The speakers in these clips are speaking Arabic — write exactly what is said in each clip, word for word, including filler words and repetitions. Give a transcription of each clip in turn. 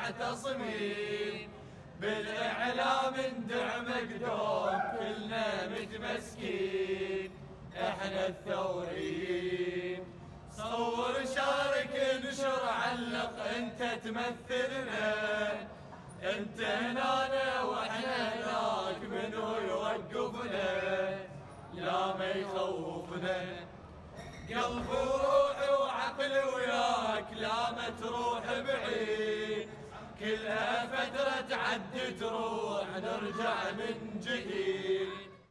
معتصمين، بالإعلام ندعمك دوم كلنا متمسكين، احنا الثوريين. صور شارك انشر علق انت تمثلنا، انت هنا واحنا هناك منو يوقفنا، لا ما يخوفنا. قلب وروحي وعقلي وياك لا ما تروح بعيد، كلها فترة تعدي تروح نرجع من جديد.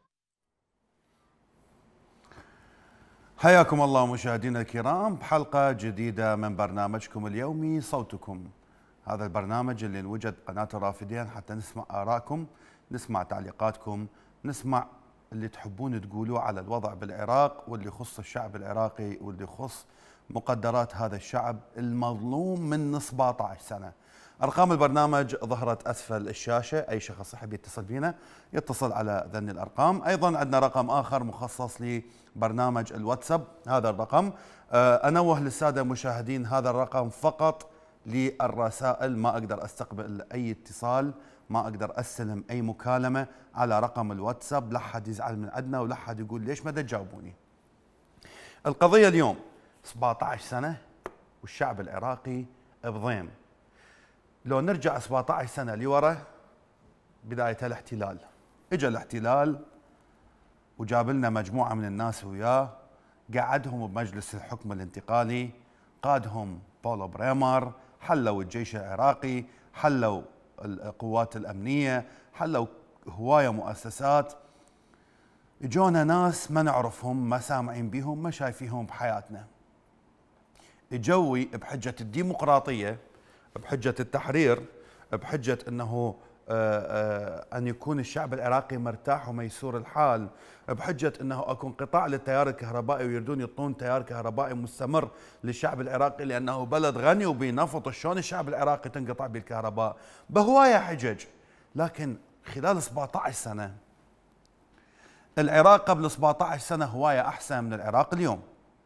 حياكم الله مشاهدينا الكرام بحلقة جديدة من برنامجكم اليومي صوتكم. هذا البرنامج اللي نوجد قناة الرافدين حتى نسمع آراءكم، نسمع تعليقاتكم، نسمع اللي تحبون تقولوه على الوضع بالعراق واللي يخص الشعب العراقي واللي يخص مقدرات هذا الشعب المظلوم من سبعة عشر سنة. أرقام البرنامج ظهرت أسفل الشاشة، أي شخص يحب يتصل بينا يتصل على ذني الأرقام. أيضا عندنا رقم آخر مخصص لبرنامج الواتساب، هذا الرقم. أنوه للسادة المشاهدين هذا الرقم فقط للرسائل، ما أقدر أستقبل أي اتصال، ما أقدر أستلم أي مكالمة على رقم الواتساب. لا حد يزعل من عندنا ولا حد يقول ليش ما تجاوبوني. القضية اليوم سبعة عشر سنة والشعب العراقي بضيم. لو نرجع سبعة عشر سنة لورا، بداية الاحتلال، اجى الاحتلال وجاب لنا مجموعة من الناس وياه، قعدهم بمجلس الحكم الانتقالي، قادهم بولو بريمر، حلوا الجيش العراقي، حلوا القوات الأمنية، حلوا هواية مؤسسات. اجونا ناس ما نعرفهم، ما سامعين بهم، ما شايفيهم بحياتنا. اجوي بحجة الديمقراطية، بحجة التحرير، بحجة أنه آآ آآ أن يكون الشعب العراقي مرتاح وميسور الحال، بحجة أنه أكو انقطاع للتيار الكهربائي ويريدون يعطون تيار كهربائي مستمر للشعب العراقي لأنه بلد غني وبنفط، شلون الشعب العراقي تنقطع بالكهرباء؟ بهواية حجج. لكن خلال سبعة عشر سنة العراق قبل سبعة عشر سنة هواية أحسن من العراق اليوم.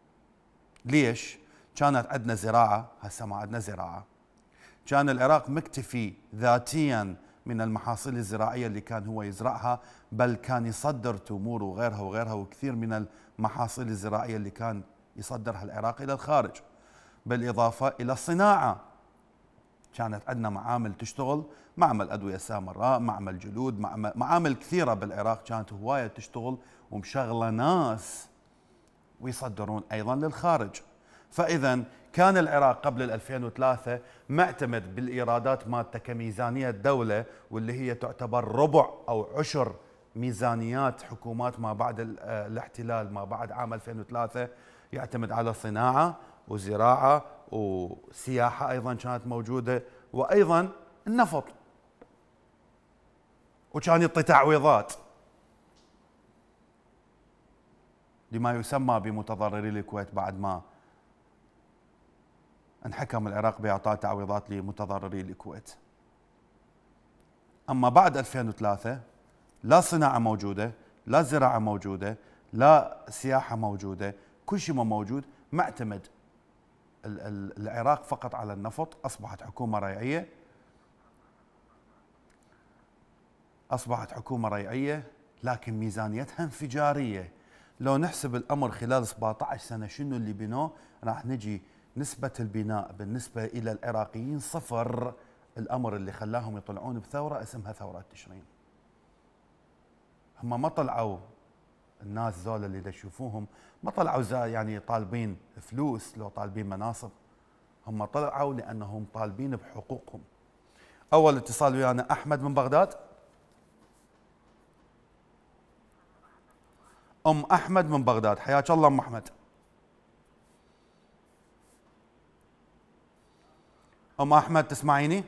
ليش؟ كانت عندنا زراعة، هسه ما عندنا زراعة. كان العراق مكتفي ذاتيا من المحاصيل الزراعية اللي كان هو يزرعها، بل كان يصدر تمور وغيرها وغيرها وكثير من المحاصيل الزراعية اللي كان يصدرها العراق إلى الخارج. بالإضافة إلى الصناعة، كانت عندنا معامل تشتغل، معمل أدوية سامراء، معمل جلود، معمل, معامل كثيرة بالعراق كانت هواية تشتغل ومشغلة ناس ويصدرون أيضا للخارج. فإذا كان العراق قبل ألفين وثلاثة معتمد بالإيرادات مالته كميزانية دولة، واللي هي تعتبر ربع أو عشر ميزانيات حكومات ما بعد الاحتلال، ما بعد عام ألفين وثلاثة، يعتمد على صناعة وزراعة وسياحة أيضا كانت موجودة، وأيضا النفط، وكان يعطي تعويضات لما يسمى بمتضرري الكويت بعد ما انحكم العراق بإعطاء تعويضات لمتضرري الكويت. أما بعد ألفين وثلاثة لا صناعة موجودة، لا زراعة موجودة، لا سياحة موجودة، كل شيء ما موجود. معتمد العراق فقط على النفط. أصبحت حكومة ريعية، أصبحت حكومة ريعية لكن ميزانيتها انفجارية. لو نحسب الأمر خلال سبعة عشر سنة شنو اللي بنوه، راح نجي نسبة البناء بالنسبة إلى العراقيين صفر. الأمر اللي خلاهم يطلعون بثورة اسمها ثورة تشرين. هم ما طلعوا، الناس ذولا اللي تشوفوهم ما طلعوا يعني طالبين فلوس، لو طالبين مناصب، هم طلعوا لأنهم طالبين بحقوقهم. أول اتصال ويانا أحمد من بغداد. أم أحمد من بغداد، حياك الله أم أحمد. أم أحمد تسمعيني؟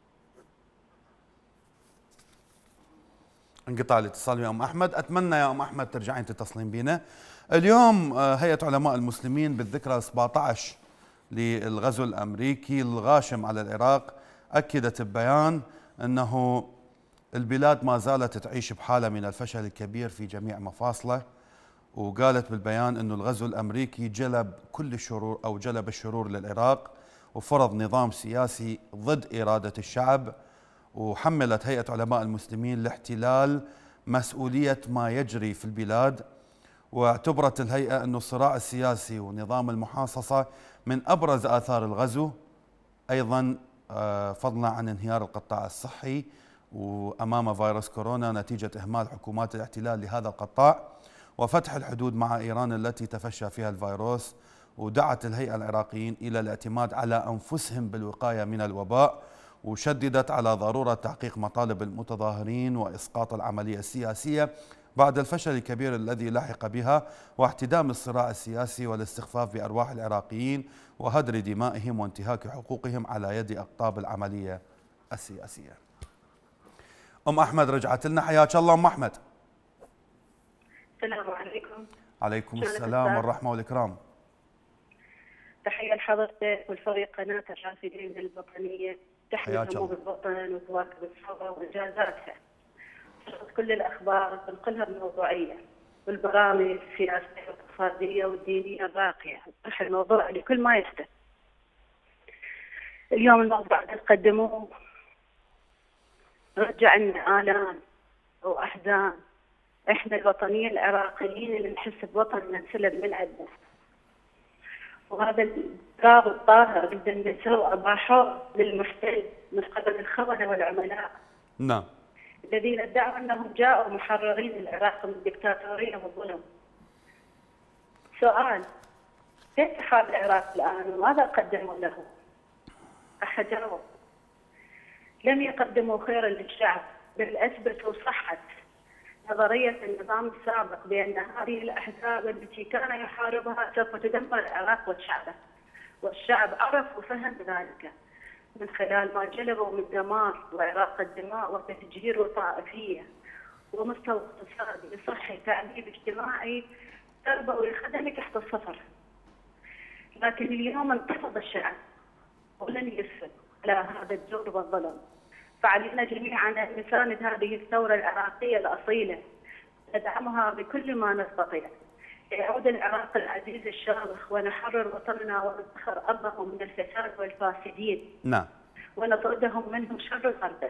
انقطع الاتصال يا أم أحمد. أتمنى يا أم أحمد ترجعين تتصلين بينا. اليوم هيئة علماء المسلمين بالذكرى سبعة عشر للغزو الأمريكي الغاشم على العراق أكدت ببيان أنه البلاد ما زالت تعيش بحالة من الفشل الكبير في جميع مفاصله، وقالت بالبيان أن الغزو الأمريكي جلب كل الشرور أو جلب الشرور للعراق، وفرض نظام سياسي ضد إرادة الشعب. وحملت هيئة علماء المسلمين الاحتلال مسؤولية ما يجري في البلاد، واعتبرت الهيئة أن الصراع السياسي ونظام المحاصصة من أبرز آثار الغزو، أيضا فضلا عن انهيار القطاع الصحي وأمام فيروس كورونا نتيجة إهمال حكومات الاحتلال لهذا القطاع، وفتح الحدود مع إيران التي تفشى فيها الفيروس. ودعت الهيئة العراقيين إلى الاعتماد على أنفسهم بالوقاية من الوباء، وشددت على ضرورة تحقيق مطالب المتظاهرين وإسقاط العملية السياسية بعد الفشل الكبير الذي لحق بها، واحتدام الصراع السياسي والاستخفاف بأرواح العراقيين وهدر دمائهم وانتهاك حقوقهم على يد أقطاب العملية السياسية. أم أحمد رجعت لنا، حياك الله أم أحمد. السلام عليكم. عليكم السلام والرحمة والإكرام. تحية لحضرتك والفريق قناة الرافدين الوطنية، تحمل هموم الوطن وتواكب الثورة وإنجازاتها. كل الأخبار تنقلها بموضوعية، والبرامج السياسية والاقتصادية والدينية الراقية، طرح الموضوع لكل ما يحدث. اليوم الموضوع اللي قدموه رجع لنا آلام وأحزان. إحنا الوطنيين العراقيين اللي نحس بوطننا انسلب من عندنا، وهذا القرار الطاهر قدام النساء أباحوه للمحتل من قبل الخونة والعملاء. نعم. الذين ادعوا أنهم جاءوا محررين العراق من الدكتاتورية والظلم. سؤال: كيف حال العراق الآن وماذا قدموا له؟ راح أجاوب. لم يقدموا خيرا للشعب، بل أثبتوا صحة نظرية النظام السابق بأن هذه الأحزاب التي كان يحاربها سوف تدمر العراق وشعبه، والشعب عرف وفهم ذلك من خلال ما جلبوا من دمار وإراقة دماء وتفجير وطائفية ومستوى اقتصادي صحي تعليم اجتماعي تربوي خدمي تحت الصفر. لكن اليوم انتفض الشعب ولن يسلم على هذا الجور والظلم. فعلينا جميعا أن نساند هذه الثورة العراقية الأصيلة، ندعمها بكل ما نستطيع ليعود العراق العزيز الشامخ ونحرر وطننا ونسخر أرضه من الفساد والفاسدين. نعم. ونطردهم منهم شر طرده.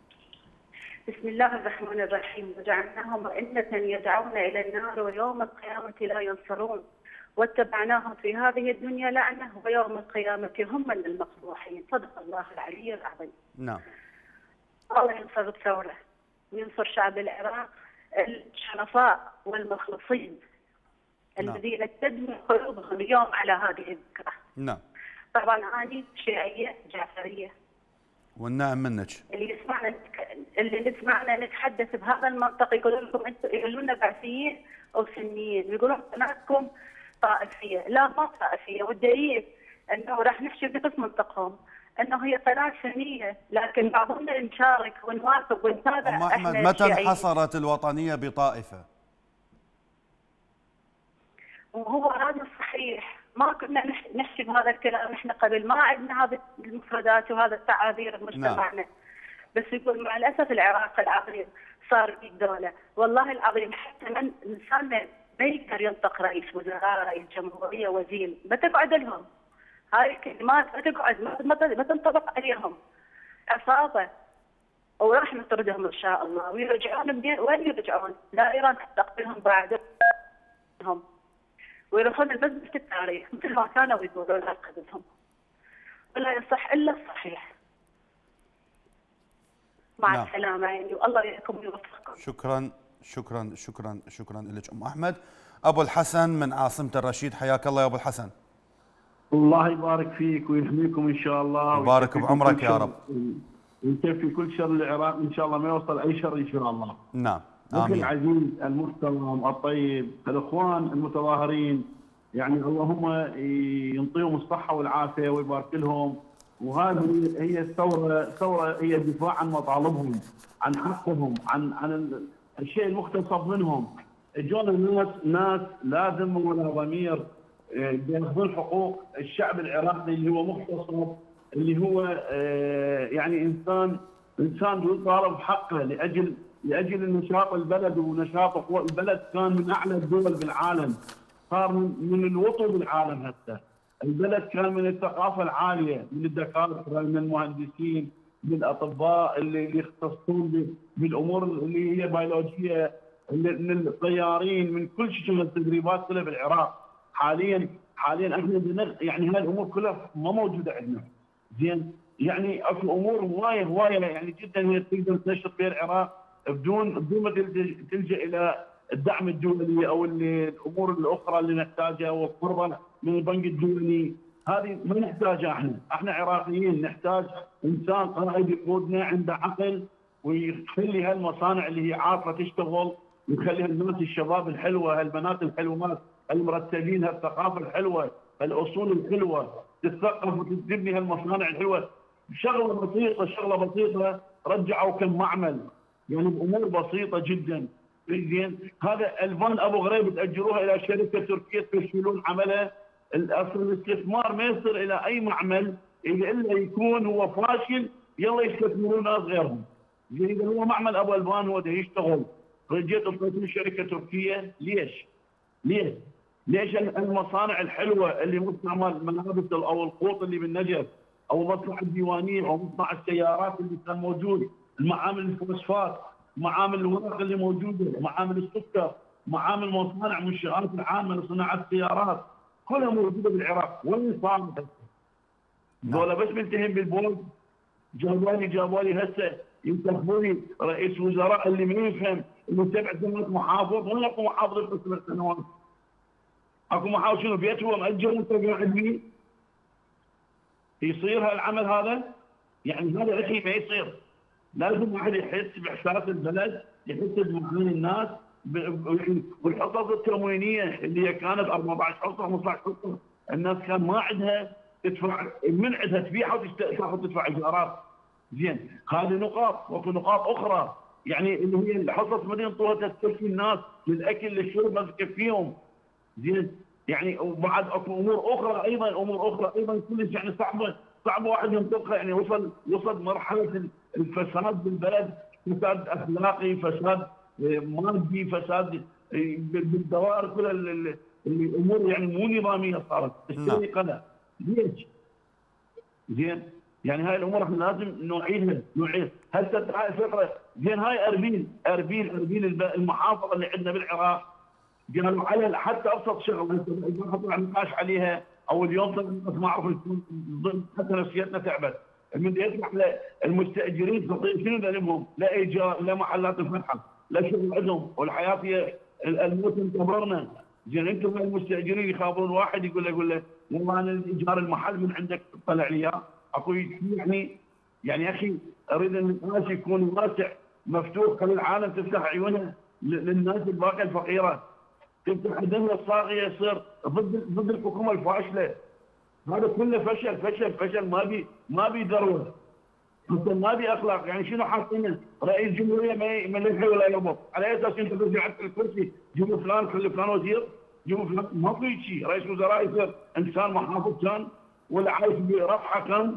بسم الله الرحمن الرحيم. وجعلناهم أئمة يدعون إلى النار ويوم القيامة لا ينصرون، واتبعناهم في هذه الدنيا لعنة ويوم القيامة هم من المقبوحين. صدق الله العلي العظيم. نعم. الله ينصر الثورة وينصر شعب العراق الشرفاء والمخلصين. نعم. الذين تدمر قلوبهم اليوم على هذه الذكرى. نعم. طبعا أنا شيعية جعفرية، والنعم منك. اللي يسمعنا اللي نسمعنا نتحدث بهذا المنطق يقولون لكم انتم، يقولون لنا بعثيين او سنيين، يقولون قناتكم طائفيه. لا، ما طائفيه، والدليل انه راح نحكي بنفس منطقهم انه هي قناه سنيه، لكن بعضنا نشارك ونوافق ونتابع. أم أحمد، متى انحصرت الوطنيه بطائفه؟ وهو هذا صحيح، ما كنا نحكي بهذا الكلام احنا قبل، ما عندنا هذه المفردات وهذا التعابير بمجتمعنا. نعم. بس يقول مع الاسف العراق العظيم صار في الدوله، والله العظيم حتى من انسان ما يقدر ينطق رئيس وزراء، رئيس جمهوريه، وزير، ما تقعد لهم هاي الكلمات، ما تقعد، ما تنطبق عليهم. عصابه وراح نطردهم ان شاء الله ويرجعون. منين وين يرجعون؟ لا ايران تستقبلهم بعدهم ويروحون المزبلة التاريخ مثل ما كانوا يقولون قبلهم. ولا يصح الا الصحيح. مع نعم. السلامه يعني، والله يحكم ويوفقكم. شكرا شكرا شكرا شكرا لك ام احمد. ابو الحسن من عاصمه الرشيد، حياك الله يا ابو الحسن. الله يبارك فيك ويحميكم ان شاء الله، يبارك بعمرك يا رب، ويكفي كل شر العراق ان شاء الله، ما يوصل اي شر ان شاء الله. نعم امين. العزيز المحترم الطيب، الاخوان المتظاهرين يعني اللهم ينطيهم الصحه والعافيه ويبارك لهم. وهذه هي الثوره، الثوره هي الدفاع عن مطالبهم، عن حقهم، عن عن الشيء المقتصب منهم. اجونا ناس ناس لا ذم ولا ضمير بياخذون حقوق الشعب العراقي اللي هو مغتصب، اللي هو يعني انسان انسان يطالب بحقه لاجل لاجل نشاط البلد ونشاط البلد. كان من اعلى الدول بالعالم، صار من الوطن بالعالم هسه. البلد كان من الثقافه العاليه، من الدكاتره، من المهندسين، من الاطباء اللي يختصون بالامور اللي هي بيولوجيه، من الطيارين، من كل شيء، التدريبات كلها بالعراق. حاليا حاليا احنا يعني هاي الامور كلها ما موجوده عندنا. زين، يعني اكو امور هوايه هوايه يعني جدا هي تقدر تنشط فيها العراق بدون بدون ما تلجا الى الدعم الدولي او اللي الامور الاخرى اللي نحتاجها والقرض من البنك الدولي. هذه ما نحتاجها احنا، احنا عراقيين نحتاج انسان قائد يقودنا عنده عقل ويخلي هالمصانع اللي هي عاطله تشتغل، ويخلي الناس الشباب الحلوه، هالبنات الحلوات المرتبين، هالثقافه الحلوه، الاصول الحلوه، تتثقف وتبني هالمصانع الحلوه. شغله بسيطه شغله بسيطه رجعوا كم معمل، يعني بامور بسيطه جدا. زين، هذا الفان ابو غريب تاجروها الى شركه تركيه تفشلون عملها. اصل الاستثمار ما يصير الى اي معمل الا يكون هو فاشل، يلا يستثمرون ناس غيرهم. زين، اذا هو معمل ابو الفان هو ده يشتغل، رجيت اعطيتوه شركه تركيه، ليش؟ ليش؟ ليش المصانع الحلوه اللي مصنع الملابس او القوط اللي بالنجف، او مصنع الديوانيه، او مصنع السيارات اللي كان موجود، المعامل الفوسفات، معامل الورق اللي موجوده، معامل السكر، معامل مصانع منشآت العامه لصناعه السيارات، كلها موجوده بالعراق. وين صارت؟ ذولا بس منتهين بالبول. جابوا لي جابوا لي هسه ينتخبوا لي رئيس وزراء اللي ما يفهم انه سبع سنوات محافظ. وين اكو محافظ يبقى سبع سنوات؟ اكو محافظ شنو بيت هو مأجر وانت قاعد فيه؟ يصير هالعمل هذا؟ يعني هذا شيء ما يصير. لازم واحد يحس باحساس البلد، يحس بمعاني الناس، والحصص التموينيه اللي هي كانت أربعة عشر حصه خمسة عشر حصه، الناس كان ما عندها تدفع، من عندها تبيعها وتاخذ تدفع ايجارات. زين، هذه نقاط، وفي نقاط اخرى يعني اللي هي الحصص ما ينطوها تكفي الناس للاكل للشرب ما تكفيهم. زين، يعني وبعد اكو امور اخرى ايضا، امور اخرى ايضا كلش يعني صعبه صعبه واحد ينطقها. يعني وصل وصل مرحله الفساد بالبلد، فساد اخلاقي، فساد مادي، فساد بالدوائر كلها، الامور يعني مو نظاميه صارت، السرقه. ليش؟ زين، يعني هاي الامور احنا لازم نوعيها نوعيها. هسه هاي الفكره. زين، هاي اربيل اربيل اربيل المحافظه اللي عندنا بالعراق، قالوا على حتى ابسط شغله ما حطوا نقاش عليها، او اليوم ما اعرف حتى نفسيتنا تعبت. من يطلع المستاجرين شنو ذنبهم؟ لا ايجار، لا محلات الفتحه، لا شغل عندهم، والحياه هي الموت انتظرنا. زين، انتم المستاجرين يخافون واحد يقول له يقول له والله انا ايجار المحل من عندك طلع لي اياه. اكو يعني يعني يا اخي اريد ان الناس يكون واسع مفتوح، خلي العالم تفتح عيونها للناس الباقيه الفقيره، تفتح الدنيا الصاغيه، يصير ضد ضد الحكومه الفاشله. هذا كله فشل فشل فشل، ما بي ما بي ذروه، مثل ما بي اخلاق. يعني شنو حاطين رئيس جمهوريه ما ما يلحي ولا يربط؟ على اساس انت ترجع على الكرسي جيبوا فلان، خلي فلان وزير، جيبوا فلان. ما في شيء. رئيس وزراء يصير انسان محافظ كان ولا عايش برفحه كان،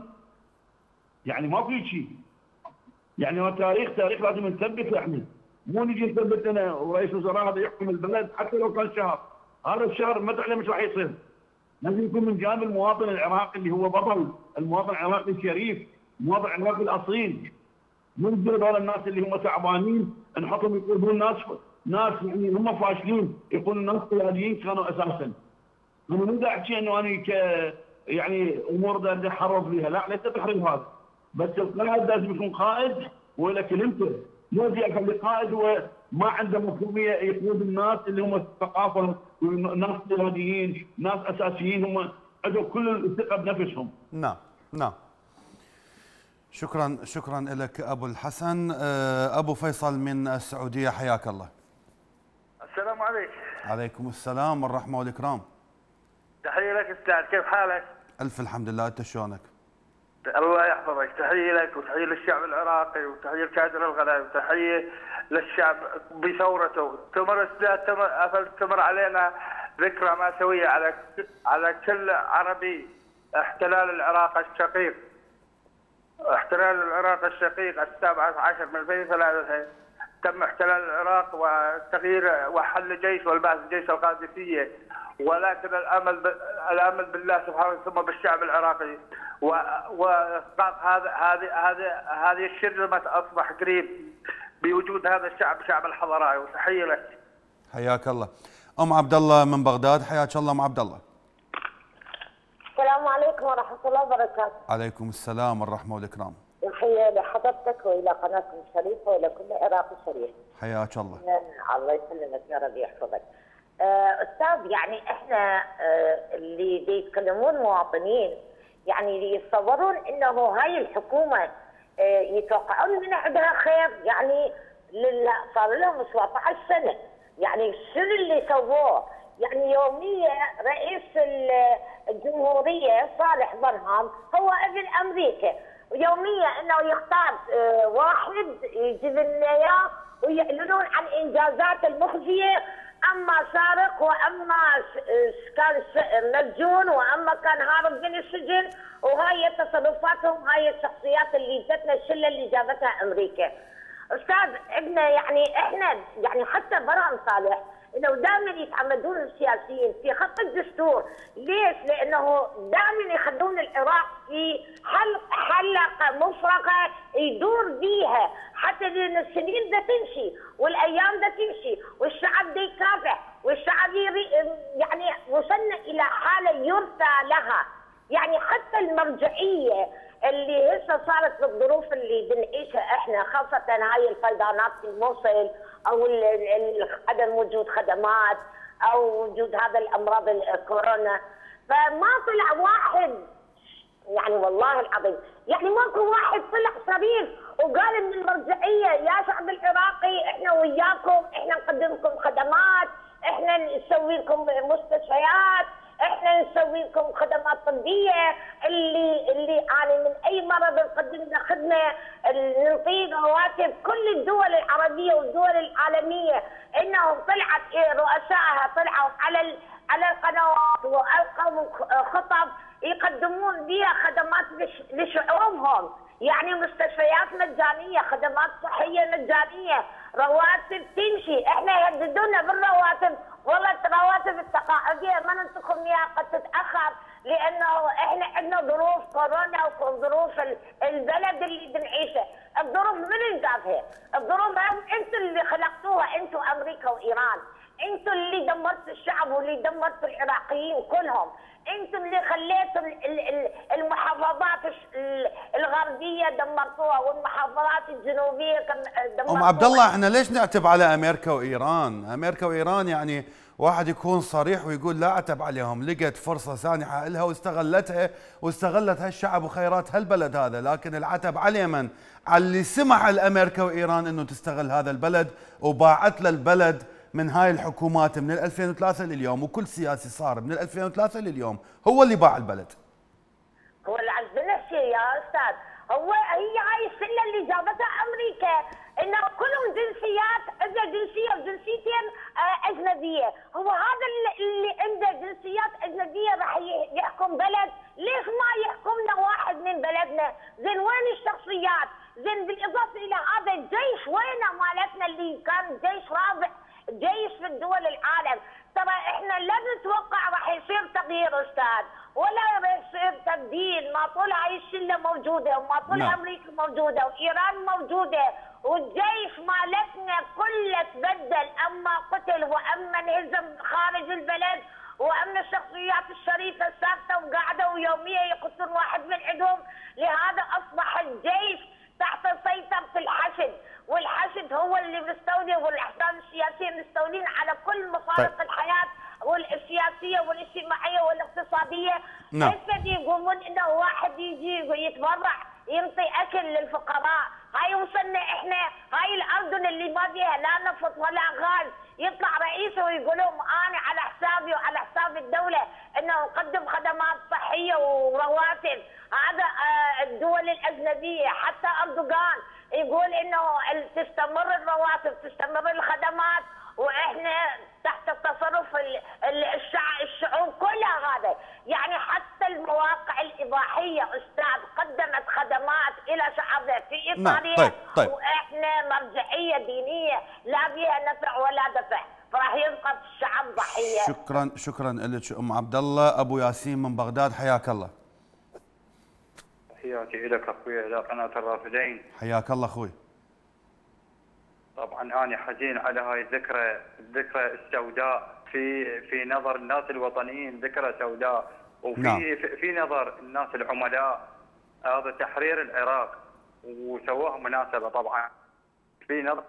يعني ما في شيء. يعني هو تاريخ تاريخ لازم نثبته احنا، مو نجي نثبت انا ورئيس وزراء هذا يحكم البلد حتى لو كان شهر، هذا الشهر ما تعلم ايش راح يصير. لازم يكون من جانب المواطن العراقي اللي هو بطل، المواطن العراقي الشريف، المواطن العراقي الاصيل. مو نجيب هذول الناس اللي هم تعبانين نحطهم يقولون ناس ناس يعني هم فاشلين، يقولون الناس قياديين كانوا اساسا. انا مو قاعد احكي انه انا ك يعني امور بدي احرض فيها، لا ليس تحريض هذا، بس القائد لازم يكون قائد ولا كلمته. مو زي اخلي قائد وما عنده مفهوميه يقود الناس اللي هم الثقافه، ناس قياديين، ناس اساسيين، هم عندهم كل الثقه بنفسهم. نعم نعم. شكرا شكرا لك ابو الحسن. ابو فيصل من السعوديه، حياك الله. السلام عليك. عليكم السلام والرحمه والاكرام. تحيه لك استاذ، كيف حالك؟ الف الحمد لله، انت شلونك؟ الله يحفظك. تحيه لك وتحيه للشعب العراقي وتحيه لكادر الغلاء وتحيه للشعب بثورته. تمر استاذ تمر تمر علينا ذكرى ماساويه على على كل عربي. احتلال العراق الشقيق، احتلال العراق الشقيق السابع عشر من ألفين وثلاثة تم احتلال العراق وتغيير وحل جيش والبعث جيش القادسيه، ولكن الامل ب... الامل بالله سبحانه ثم بالشعب العراقي واسقاط هذا هذه هذه هذه الشرذمه اصبح قريب بوجود هذا الشعب شعب الحضراء. وتحيه لك. حياك الله. ام عبد الله من بغداد، حياك الله ام عبد الله. السلام عليكم ورحمه الله وبركاته. عليكم السلام والرحمه والاكرام. تحيه لحضرتك والى قناتكم الشريفه والى كل عراقي شريف. حياك الله. الله يسلمك يا رب يحفظك. استاذ يعني احنا اللي يتكلمون مواطنين يعني يتصورون انه هاي الحكومه يتوقعون من عندها خير، يعني صار لهم سبعة عشر سنه، يعني شنو اللي سووه؟ يعني يوميا رئيس الجمهوريه صالح برهام هو ابن امريكا، ويوميا انه يختار واحد يجيب لنا اياه ويعلنون عن انجازات المخزيه، اما سارق واما كان مسجون واما كان هارب من السجن، وهاي تصرفاتهم هاي الشخصيات اللي جتنا الشله اللي جابتها امريكا. استاذ عندنا يعني احنا يعني حتى برهام صالح انه دائما يتعمدون السياسيين في خط الدستور، ليش؟ لانه دائما يخلون العراق في حلق حلقه مفرغه يدور بيها، حتى لان السنين ده تمشي والايام ده تمشي والشعب ده يكافح والشعب يعني وصلنا الى حاله يرثى لها. يعني حتى المرجعيه اللي هسه صارت بالظروف اللي بنعيشها احنا، خاصه هاي الفيضانات في الموصل او عدم وجود خدمات او وجود هذا الامراض الكورونا، فما طلع واحد يعني والله العظيم يعني ماكو واحد طلع صريح وقال من المرجعيه يا شعب العراقي احنا وياكم، احنا نقدم لكم خدمات، احنا نسوي لكم مستشفيات، احنا نسوي لكم خدمات طبيه، اللي اللي يعاني من اي مرض نقدم له خدمه، نعطيه رواتب. كل الدول العربيه والدول العالميه انهم طلعت رؤسائها طلعوا على على القنوات والقوا خطب يقدمون بها خدمات لشعوبهم، يعني مستشفيات مجانيه، خدمات صحيه مجانيه، رواتب تمشي. احنا يهددونا بالرواتب، والله الرواتب التقاعديه ما ننتقم اياها قد تتاخر، لانه احنا عندنا ظروف كورونا وظروف البلد اللي بنعيشه. الظروف من جابها؟ الظروف انتم اللي خلقتوها، انتم امريكا وايران، انتم اللي دمرتوا الشعب واللي دمرتوا العراقيين كلهم، انتم اللي خليتوا المحافظات الغربيه دمرتوها والمحافظات الجنوبيه دمرتوها. ام عبد الله احنا ليش نعتب على امريكا وايران؟ امريكا وايران يعني واحد يكون صريح ويقول لا اعتب عليهم، لقت فرصه سانحه لها واستغلتها واستغلت هالشعب وخيرات هالبلد هذا، لكن العتب على من؟ على اللي سمح لامريكا وايران انه تستغل هذا البلد وباعت له البلد من هاي الحكومات من ألفين وثلاثة لليوم، وكل سياسي صار من ألفين وثلاثة لليوم هو اللي باع البلد. هو اللي عجبنا الشيء يا استاذ، هو هي هاي السله اللي جابتها امريكا، انه كلهم جنسيات، اذا جنسيه وجنسيتين اجنبيه، هو هذا اللي عنده جنسيات اجنبيه راح يحكم بلد، ليش ما يحكمنا واحد من بلدنا؟ زين وين الشخصيات؟ زين بالاضافه الى هذا الجيش وينه مالتنا اللي كان جيش رابع جيش في الدول العالم؟ ترى احنا لا نتوقع راح يصير تغيير استاذ، ولا راح يصير تبديل، ما طول هاي الشله موجوده وما طول نعم. امريكا موجوده وايران موجوده، والجيش مالتنا كله تبدل، اما قتل واما انهزم خارج البلد، واما الشخصيات الشريفه ثابته وقاعده ويوميا يقتلون واحد من عندهم، لهذا اصبح الجيش تحت سيطره الحشد، والحشد هو اللي مستولي والاحزاب السياسيه مستولين على كل مفارق الحياه والسياسيه والاجتماعيه والاقتصاديه. نعم. هسه يقومون انه واحد يجي ويتبرع ينطي اكل للفقراء، هاي وصلنا احنا، هاي الاردن اللي ما فيها لا نفط ولا غاز، يطلع رئيسه ويقول لهم انا على حسابي وعلى حساب الدوله انه نقدم خدمات صحيه ورواتب. هذا الدول الاجنبيه، حتى اردوغان يقول انه تستمر الرواتب تستمر الخدمات، واحنا تحت تصرف الشعب الشعوب كلها. هذا يعني حتى حتى المواقع الإباحية أستاذ قدمت خدمات إلى شعبها في إيطاليا. نعم. طيب طيب. وإحنا مرجعية دينية لا بها نفع ولا دفع، فراح يبقى الشعب ضحية. شكرا شكرا لك ام عبد الله. ابو ياسين من بغداد، حياك الله. تحياتي لك اخوي الى قناه الرافدين. حياك الله اخوي. طبعا انا حزين على هاي الذكرى، الذكرى السوداء في في نظر الناس الوطنيين، ذكرى سوداء، وفي نعم. في, في نظر الناس العملاء. هذا تحرير العراق وسووه مناسبه طبعا في نظر.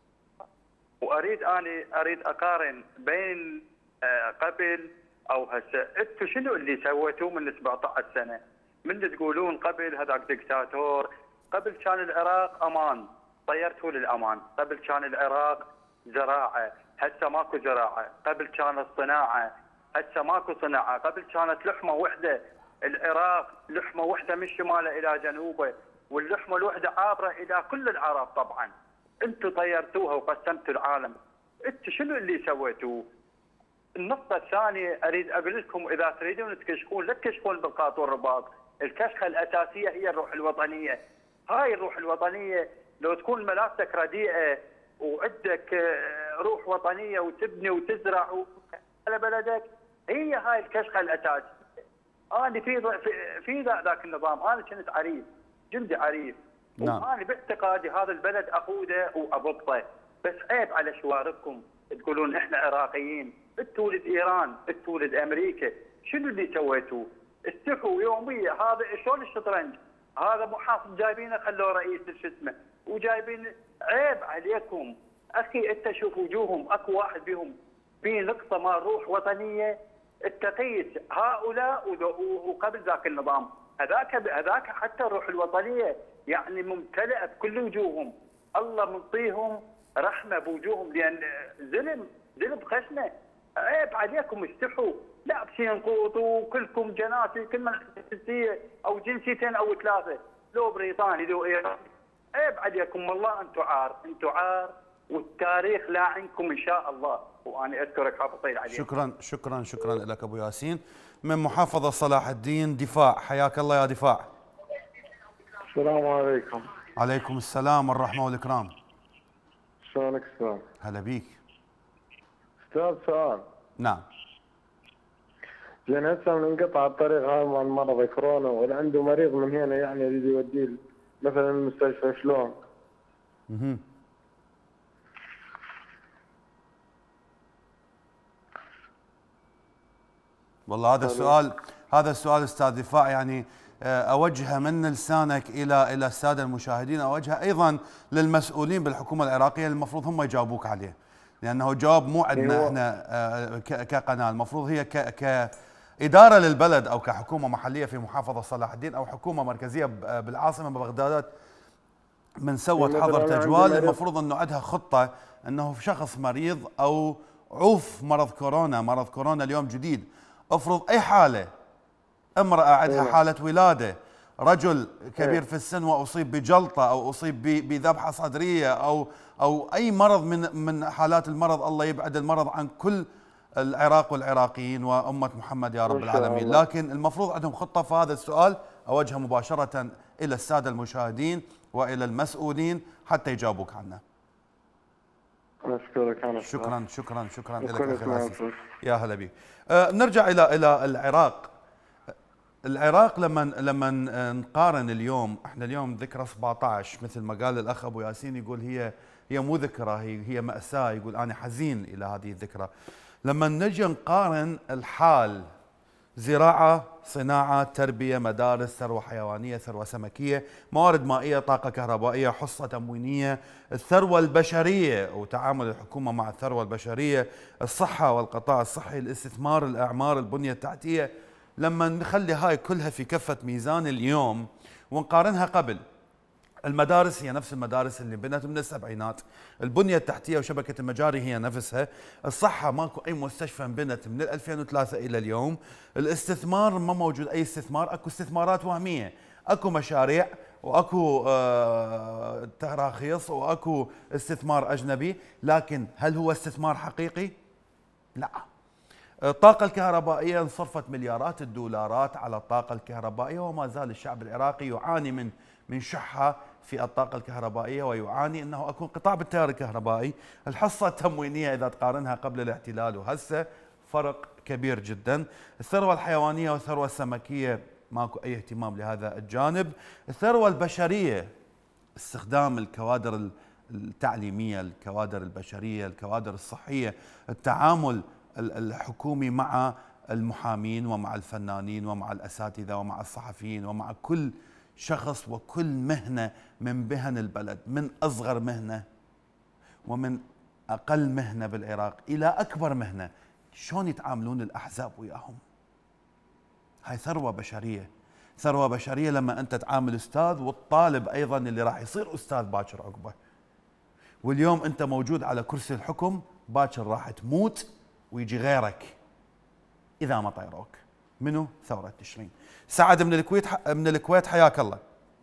واريد اني اريد اقارن بين قبل او هسه. انتم شنو اللي سويتوه من سبعطعش سنه؟ من تقولون قبل هذاك دكتاتور، قبل كان العراق امان، طيرتوا للامان. قبل كان العراق زراعه، هسه ماكو زراعه. قبل كانت صناعه، هسه ماكو صناعه. قبل كانت لحمه وحده، العراق لحمه وحده من شماله الى جنوبه، واللحمه الوحده عابره الى كل العرب طبعا. انتم طيرتوها وقسمتوا العالم. انتم شنو اللي سويتوه؟ النقطة الثانية أريد أقول لكم إذا تريدون تكشفون لا تكشفون بالقاط والرباط، الكشخة الأساسية هي الروح الوطنية. هاي الروح الوطنية لو تكون ملابسك رديئة وعندك روح وطنية وتبني وتزرع على بلدك، هي هاي الكشخة الأساسية. أنا في في ذاك النظام أنا كنت عريف، جندي عريف. نعم. وأنا باعتقادي هذا البلد أقوده وأبطه، بس عيب على شواربكم تقولون إحنا عراقيين. تولد ايران، تولد امريكا، شنو اللي سويتوه؟ استحوا يوميا. هذا شلون الشطرنج؟ هذا محافظ جايبينه خلوه رئيس شو اسمه، وجايبين. عيب عليكم اخي. انت شوف وجوههم، اكو واحد بهم في نقطه ما روح وطنيه. التقيس هؤلاء وقبل ذاك النظام، هذاك هذاك حتى الروح الوطنيه يعني ممتلئه بكل وجوههم. الله منطيهم رحمه بوجوههم، لان زلم زلم خشنه. عيب عليكم استحوا. لابسين قوط وكلكم جناسي، كل من جنسيه او جنسيتين او ثلاثه، لو بريطاني لو ايراني. عيب عليكم والله. انتم عار، انتم عار، والتاريخ لاعنكم ان شاء الله. وانا اشكرك حافظ طيل عليك. شكرا شكرا شكرا لك ابو ياسين من محافظه صلاح الدين. دفاع، حياك الله يا دفاع. السلام عليكم. عليكم السلام والرحمه والاكرام. شلونك استاذ؟ هلا بيك. استاذ سؤال. نعم. زين هسه من انقطع الطريق هذا مال مرض كورونا، واللي عنده مريض من هنا يعني يريد يوديه مثلا المستشفى، شلون؟ اها. والله هذا السؤال هذا السؤال استاذ دفاع يعني اوجهه من لسانك الى الى الساده المشاهدين، اوجهه ايضا للمسؤولين بالحكومه العراقيه، المفروض هم يجاوبوك عليه، لانه جواب مو عندنا احنا كقناه، المفروض هي كاداره للبلد او كحكومه محليه في محافظه صلاح الدين او حكومه مركزيه بالعاصمه بغداد من سوت حظر تجوال، المفروض انه عندها خطه انه في شخص مريض او عوف مرض كورونا، مرض كورونا اليوم جديد، افرض اي حاله، امراه عندها حاله ولاده، رجل كبير في السن واصيب بجلطه او اصيب بذبحه صدريه او او اي مرض من من حالات المرض، الله يبعد المرض عن كل العراق والعراقيين وامه محمد يا رب العالمين، لكن المفروض عندهم خطه. فهذا السؤال اوجهه مباشره الى الساده المشاهدين والى المسؤولين حتى يجاوبوك عنه. اشكرك انا. شكرا شكرا شكرا لك اخي العزيز. يا هلا بك. أه نرجع الى الى العراق. العراق لما لما نقارن اليوم، احنا اليوم ذكرى سبعطعش مثل ما قال الاخ ابو ياسين، يقول هي هي مو ذكرى، هي هي مأساة، يقول انا حزين الى هذه الذكرى. لما نجي نقارن الحال، زراعه، صناعه، تربيه، مدارس، ثروه حيوانيه، ثروه سمكيه، موارد مائيه، طاقه كهربائيه، حصه تموينيه، الثروه البشريه وتعامل الحكومه مع الثروه البشريه، الصحه والقطاع الصحي، الاستثمار، الاعمار، البنيه التحتيه، لما نخلي هاي كلها في كفه ميزان اليوم ونقارنها قبل، المدارس هي نفس المدارس اللي بنت من السبعينات، البنيه التحتيه وشبكه المجاري هي نفسها، الصحه ماكو اي مستشفى بنت من ألفين وثلاثة الى اليوم، الاستثمار ما موجود اي استثمار، اكو استثمارات وهميه، اكو مشاريع واكو آه تراخيص واكو استثمار اجنبي، لكن هل هو استثمار حقيقي؟ لا. الطاقة الكهربائية انصرفت مليارات الدولارات على الطاقة الكهربائية، وما زال الشعب العراقي يعاني من من شحة في الطاقة الكهربائية، ويعاني أنه أكون انقطاع بالتيار الكهربائي. الحصة التموينية إذا تقارنها قبل الاحتلال وهسه فرق كبير جدا. الثروة الحيوانية والثروة السمكية ماكو أي اهتمام لهذا الجانب. الثروة البشرية، استخدام الكوادر التعليمية، الكوادر البشرية، الكوادر الصحية، التعامل الحكومي مع المحامين ومع الفنانين ومع الأساتذة ومع الصحفيين ومع كل شخص وكل مهنة من مهن البلد، من أصغر مهنة ومن أقل مهنة بالعراق إلى أكبر مهنة، شلون يتعاملون الأحزاب وياهم. هاي ثروة بشرية. ثروة بشرية لما أنت تعامل أستاذ والطالب أيضا اللي راح يصير أستاذ باكر عقبه. واليوم أنت موجود على كرسي الحكم، باكر راح تموت ويجي غيرك إذا ما طيروك. منو؟ ثورة تشرين. سعد من الكويت، من الكويت، حياك الله.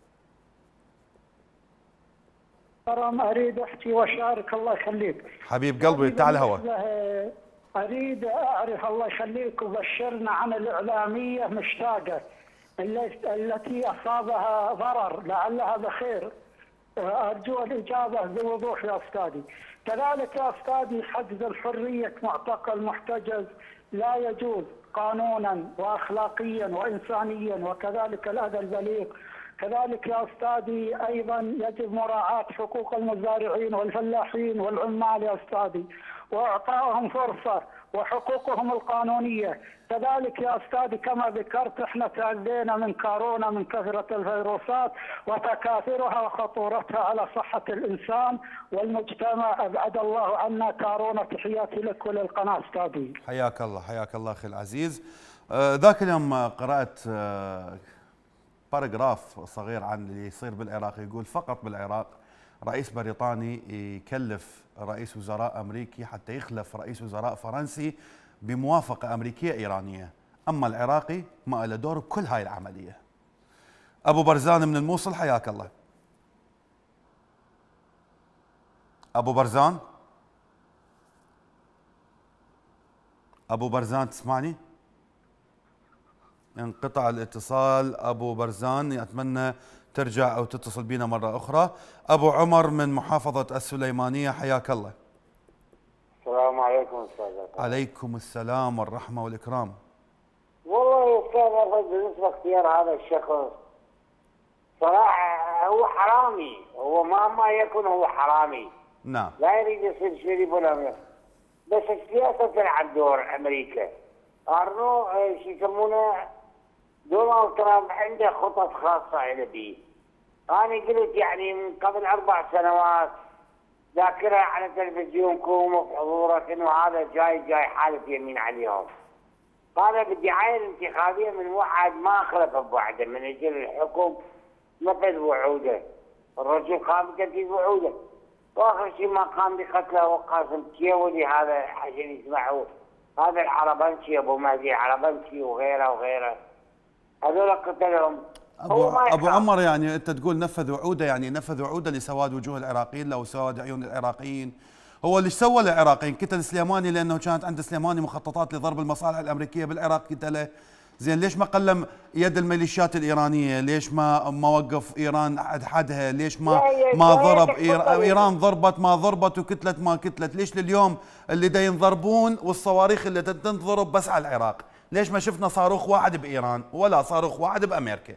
ترى اريد احكي واشارك، الله يخليك. حبيب قلبي تعال هوا. اريد اعرف الله يخليك وبشرنا عن الاعلاميه مشتاقه التي اصابها ضرر، لعلها بخير. ارجو الاجابه بوضوح يا استاذي. كذلك يا استاذي حجز الحريه معتقل محتجز لا يجوز قانونا واخلاقيا وانسانيا، وكذلك الاذى البليغ. كذلك يا استاذي ايضا يجب مراعاه حقوق المزارعين والفلاحين والعمال يا استاذي، واعطائهم فرصه وحقوقهم القانونيه. كذلك يا استاذي كما ذكرت احنا تاذينا من كورونا من كثره الفيروسات وتكاثرها وخطورتها على صحه الانسان والمجتمع. ابعد الله عنا كورونا. تحياتي لك وللقناه استاذي. حياك الله، حياك الله اخي العزيز. آه ذاك اليوم قرات آه باراجراف صغير عن اللي يصير بالعراق، يقول فقط بالعراق رئيس بريطاني يكلف رئيس وزراء امريكي حتى يخلف رئيس وزراء فرنسي بموافقه امريكيه ايرانيه، اما العراقي ما له دور بكل هاي العمليه. ابو برزان من الموصل، حياك الله. ابو برزان، ابو برزان تسمعني؟ انقطع الاتصال ابو برزان، اتمنى ترجع او تتصل بنا مره اخرى. ابو عمر من محافظه السليمانيه، حياك الله. السلام عليكم استاذ. عليكم السلام والرحمه والاكرام. والله يا استاذ بالنسبه لاختيار هذا الشخص صراحه هو حرامي، هو ما ما يكون هو حرامي. نعم. لا يريد يصير شريف ولا، بس السياسه تلعب دور. امريكا ارنو شو يسمونه دونالد ترامب عنده خطط خاصه الى بيه. انا قلت يعني من قبل اربع سنوات ذاكرها على تلفزيونكم وفي حضورك انه هذا جاي جاي حاله يمين عليهم. قال بالدعايه الانتخابيه من وعد ما خلف بوعده، من اجل الحكم نفذ وعوده. الرجل قام بتنفيذ وعوده، واخر شيء ما قام بقتله وقاسم كيولي هذا عشان يسمعوا. هذا العربنشي ابو مهدي العربنشي وغيره وغيره هذول قتلهم. ابو ابو عمر، يعني انت تقول نفذ وعوده، يعني نفذ وعوده لسواد وجوه العراقيين لو سواد عيون العراقيين. هو اللي سوى للعراقيين قتل سليماني لانه كانت عند سليماني مخططات لضرب المصالح الامريكيه بالعراق قتله. زين ليش ما قلم يد الميليشيات الايرانيه؟ ليش ما ما وقف ايران عند حدها؟ ليش ما ما ضرب ايران؟ ضربت ما ضربت وكتلت ما كتلت. ليش لليوم اللي دا ينضربون والصواريخ اللي تنضرب بس على العراق؟ ليش ما شفنا صاروخ واحد بايران ولا صاروخ واحد بامريكا؟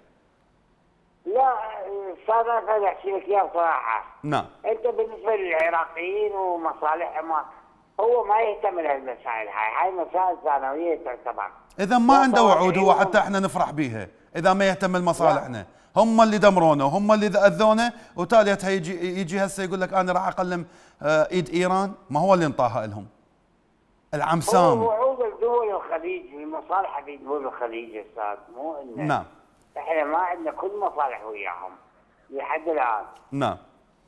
لا استاذ انا احكي لك اياها بصراحه. نعم. انت بالنسبه للعراقيين ومصالحهم هو ما يهتم لهالمسائل هاي، هاي مسائل ثانويه تعتبر. اذا ما عنده وعود هو حتى احنا نفرح بيها، اذا ما يهتم لمصالحنا. هم اللي دمرونا وهم اللي اذونا، وتاليتها يجي يجي هسه يقول لك انا راح اقلم ايد ايران، ما هو اللي انطاها لهم. العمسام. هو وعود الدول الخليج، المصالح في دول الخليج استاذ، مو انه نعم. احنا ما عندنا كل مصالح وياهم لحد الان. نعم.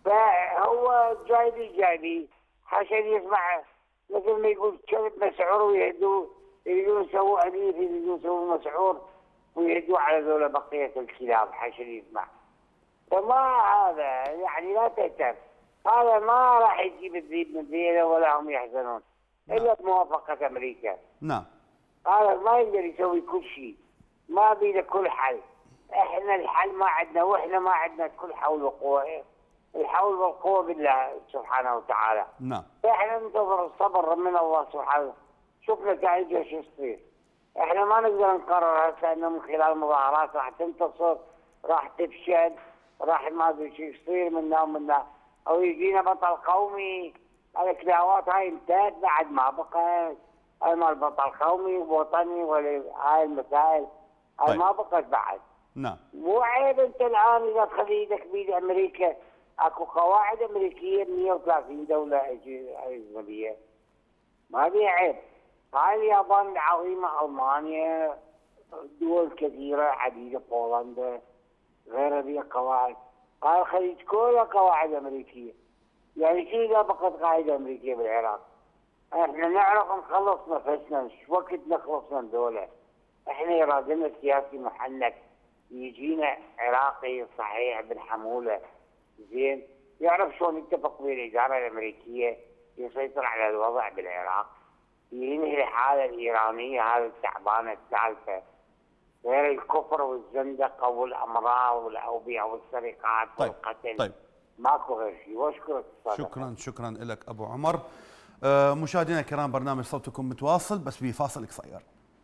فهو جايبي جايبي عشان يسمع مثل ما يقول كلب مسعور ويهدوا، يريدون يسووا أليف، يريدون يسووا مسعور ويهدوا على ذولا بقية الكلاب عشان يسمع. فما هذا يعني لا تهتم، هذا ما راح يجيب الذيب من ذيله ولا هم يحزنون. نعم. إلا بموافقة أمريكا. نعم. هذا ما يقدر يسوي كل شيء، ما بيده كل حل. احنا الحل ما عندنا، واحنا ما عندنا كل حول وقوه، الحول والقوه بالله سبحانه وتعالى. نعم. احنا ننتظر الصبر من الله سبحانه، شوف نتائجه شو تصير. احنا ما نقدر نقرر هسه انه من خلال مظاهرات راح تنتصر، راح تفشل، راح ما ادري شو يصير منا ومنا، او يجينا بطل قومي. الكلاوات هاي انتهت بعد ما بقى، هاي مال بطل قومي ووطني ولا هاي المسائل هاي طيب. ما بقت بعد. نعم. مو عيب انت الان اذا تخلي ايدك بيد امريكا، اكو قواعد امريكيه مئة وثلاثين دوله اجنبيه، ما بيها عيب. هاي اليابان العظيمه، المانيا، دول كثيره عديده، بولندا، غيرها بيها قواعد. هاي الخليج كلها قواعد امريكيه. يعني شو اذا بقت قاعده امريكيه بالعراق؟ احنا نعرف نخلص نفسنا، شو وقت نخلص من دوله؟ احنا يرادنا سياسي محنك، يجينا عراقي صحيح بالحموله زين، يعرف شلون يتفق بين الاداره الامريكيه يسيطر على الوضع بالعراق، ينهي الحاله الايرانيه هذه التعبانه الثالثه، غير الكفر والزندقه والامراض والاوبئه والسرقات طيب. والقتل. طيب. ماكو غير شيء. واشكرك. شكرا شكرا لك ابو عمر. آه مشاهدينا الكرام، برنامج صوتكم متواصل بس بفاصل قصير.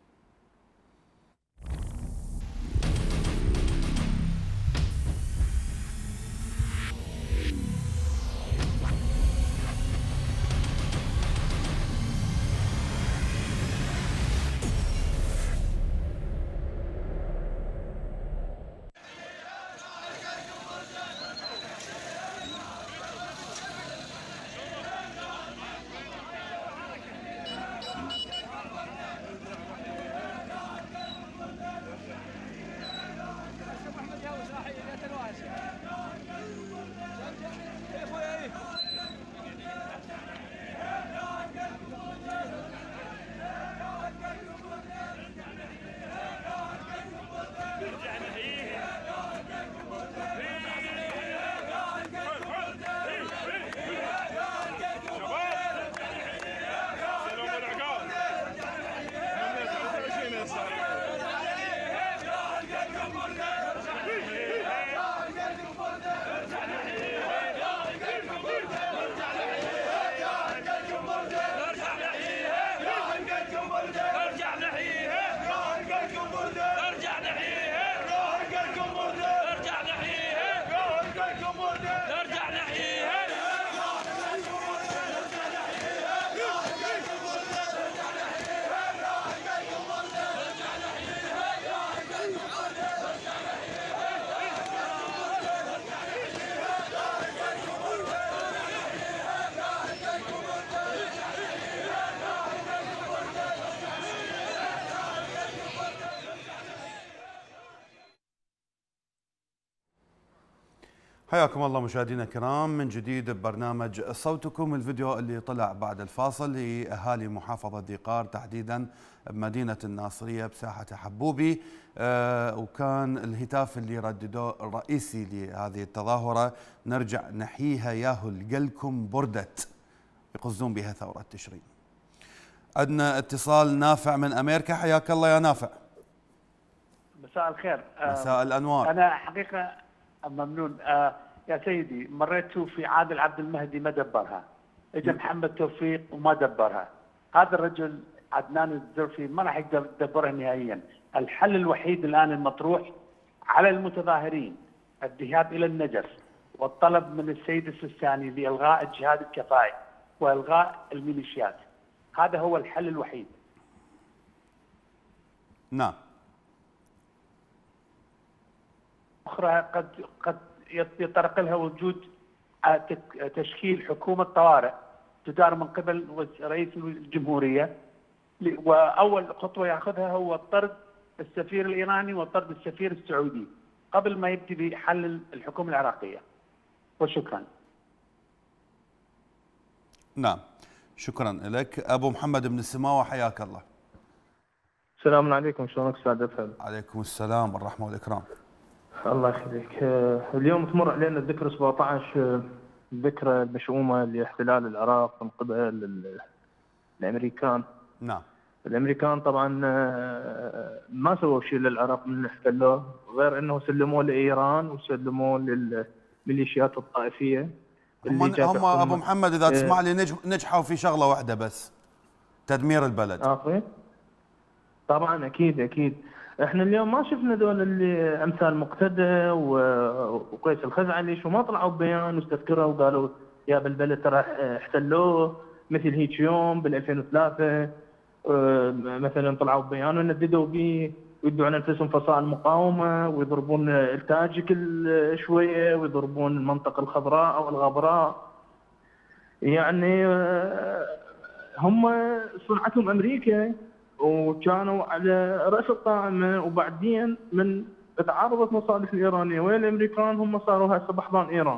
حياكم الله مشاهدينا الكرام من جديد ببرنامج صوتكم. الفيديو اللي طلع بعد الفاصل لأهالي محافظة ذي قار، تحديدا بمدينة الناصرية بساحة حبوبي، آه وكان الهتاف اللي رددوه الرئيسي لهذه التظاهرة: نرجع نحييها ياهو لقلكم بردت، يقصدون بها ثورة تشرين. عندنا اتصال نافع من أمريكا، حياك الله يا نافع. مساء الخير. مساء الأنوار. أنا حقيقة ممنون. آه يا سيدي، مريت في عادل عبد المهدي ما دبرها، اجى محمد توفيق وما دبرها، هذا الرجل عدنان الزرفي ما راح يقدر يدبرها نهائيا. الحل الوحيد الان المطروح على المتظاهرين الذهاب الى النجف والطلب من السيد السيستاني لالغاء الجهاد الكفائي والغاء الميليشيات، هذا هو الحل الوحيد. نعم. اخرى قد قد يطرق لها وجود تشكيل حكومه طوارئ تدار من قبل رئيس الجمهوريه، واول خطوه ياخذها هو طرد السفير الايراني وطرد السفير السعودي قبل ما يبتدي بحل الحكومه العراقيه. وشكرا. نعم شكرا لك. ابو محمد بن السماوه، حياك الله. السلام عليكم، شلونك استاذ افهم؟ عليكم السلام والرحمه والاكرام. الله يخليك. اليوم تمر علينا الذكرى سبعة عشر، الذكرى المشؤومه لاحتلال العراق من قبل الامريكان. نعم. الامريكان طبعا ما سووا شيء للعراق من احتلوه، غير انه سلموه لايران وسلموه للميليشيات الطائفيه. هم هم ابو محمد اذا تسمع لي نجحوا في شغله واحده بس، تدمير البلد. اخي طبعا اكيد اكيد. احنا اليوم ما شفنا دول اللي امثال مقتدى وقيس الخزعلي شو ما طلعوا ببيان واستذكروا وقالوا يا بالبلد ترى احتلوه مثل هيك يوم بال ألفين وثلاثة مثلا طلعوا ببيان ونددوا به ويدعون انفسهم فصائل مقاومه ويضربون التاجي كل شويه ويضربون المنطقه الخضراء او الغبراء. يعني هم صنعتهم امريكا وكانوا على راس القائمه، وبعدين من تعارضت مصالح الايرانيه والامريكان هم صاروا هسه بحضان ايران.